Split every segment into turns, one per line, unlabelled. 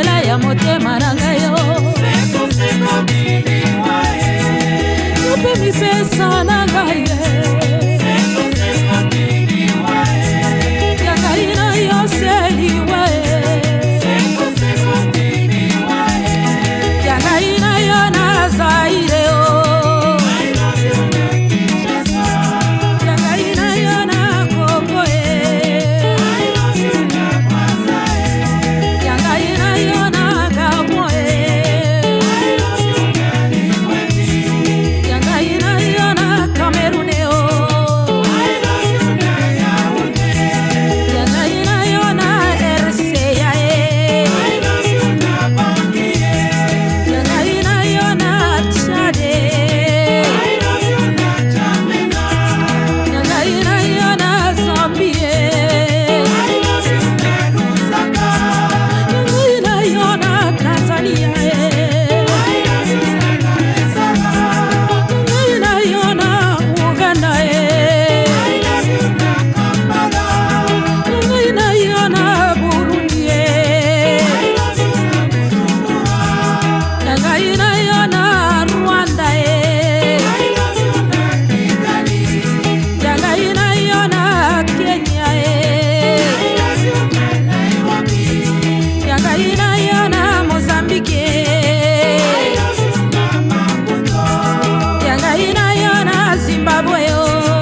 nzela ya motema na ngai yo Upe mipesa na ngai Yangaina yo seliwa Yangaina yo na zaire Yangaina yo na Kongo Yangaina yo na Gabon Yangaina yo na Cameroon Yangaina yo na RCA Yangaina yo na Chad Yangaina yo na Zambie Yangaina yo na Tanzania Yangaina yo na Uganda Yangaina yo na Burundi Yangaina yo na Rwanda Yangaina yo na Kenya Yangaina yo na Mozambique Yangaina yo na Zimbabwe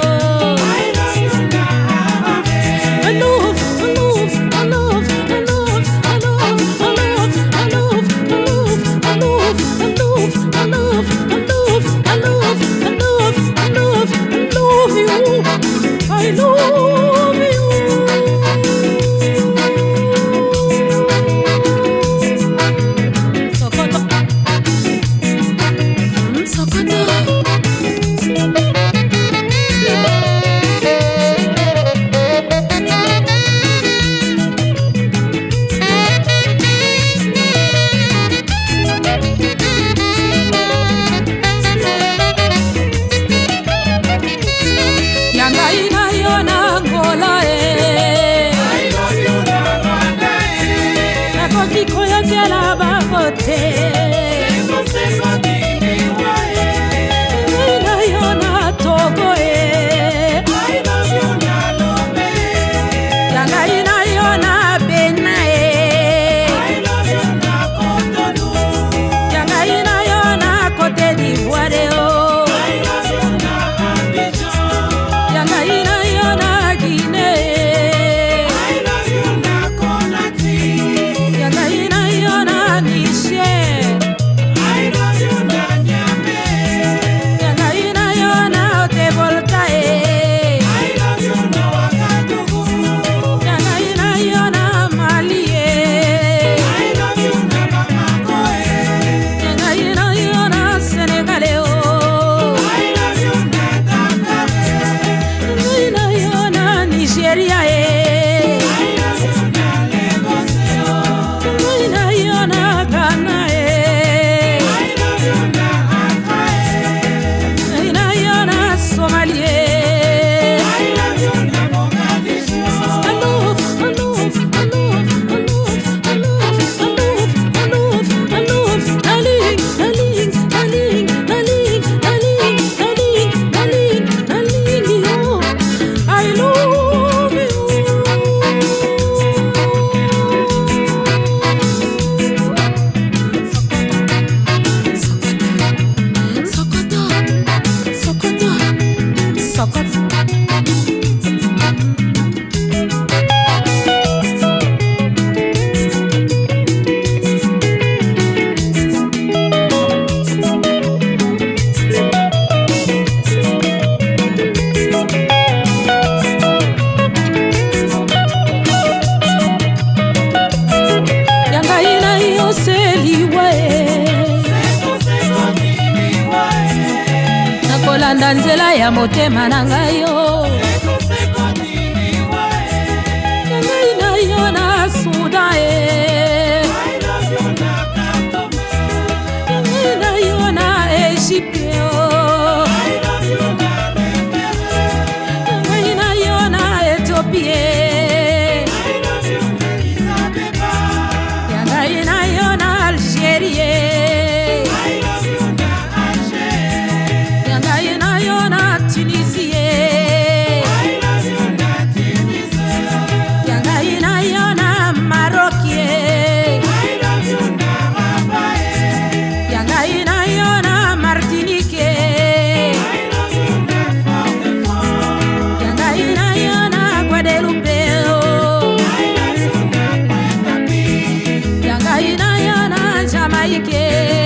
I love you. Sokoto. Sokoto. Yangaina yo na Angola Nakotiko ya kela bakote Yangaina yo na Togo Yangaina yo na Benin Yangaina yo na Côte d'Ivoire Yangaina yo na Guinée Yangaina yo na Niger Yangaina yo na Tebolta Yangaina yo na Mali Yangaina yo na Senegal Yangaina yo na Nigeria Yangaina yo na Ghana Yangaina yo na Somalia I love Yangaina yo seliwa Nakolanda nzela ya motema na ngai yo Yangaina yo na Sudan Yangaina yo na Egypte Yangaina yo na Ethiopia Yangaina yo Algerie. Yangai na yo na Tunisie. Yangai na yo na Marokie. Yangai na yo na Martinique. Yangai na yo na Guadeloupe. Yangai na yo na Jamaica.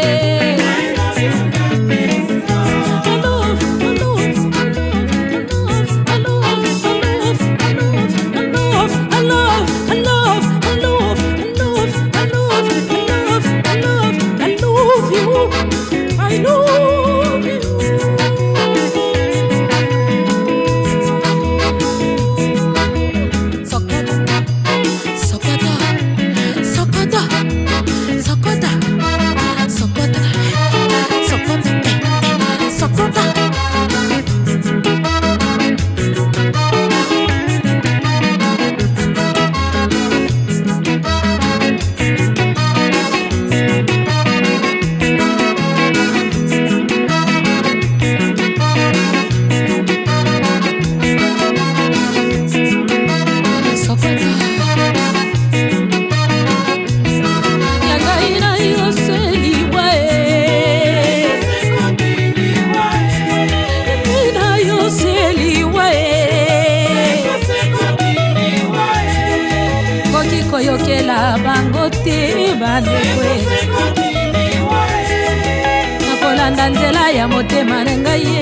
Koyokela bangote bazekwe nakolanda nzela ya motema na ngai.